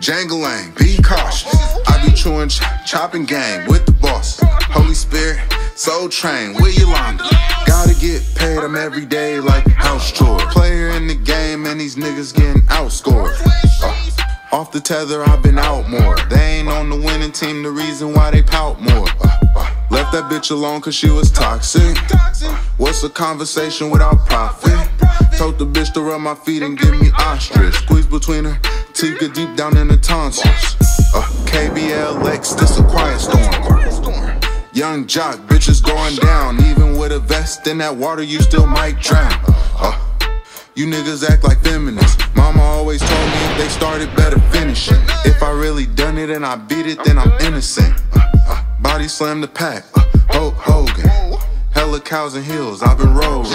Jangling, be cautious. I be chewing, chopping gang with the boss. Holy Spirit, Soul Train, where Yolanda? Gotta get paid, I'm every day like house chores. Player in the game and these niggas getting outscored. Off the tether, I've been out more. They ain't on the winning team, the reason why they pout more. Left that bitch alone cause she was toxic. What's a conversation without profit? Told the bitch to rub my feet and give me ostrich. Squeeze between her teeth, get deep down in the tonsils. KBLX, this a quiet storm. Young jock, bitches going down. Even with a vest in that water, you still might drown. You niggas act like feminists. Mama always told me if they started, better finish it. If I really done it and I beat it, then I'm innocent. Body slam the pack, Hulk Hogan. Hella cows and heels, I've been rolling.